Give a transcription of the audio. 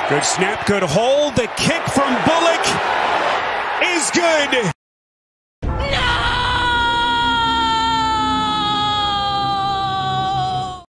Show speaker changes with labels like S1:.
S1: Good snap, good hold. The kick from Bullock.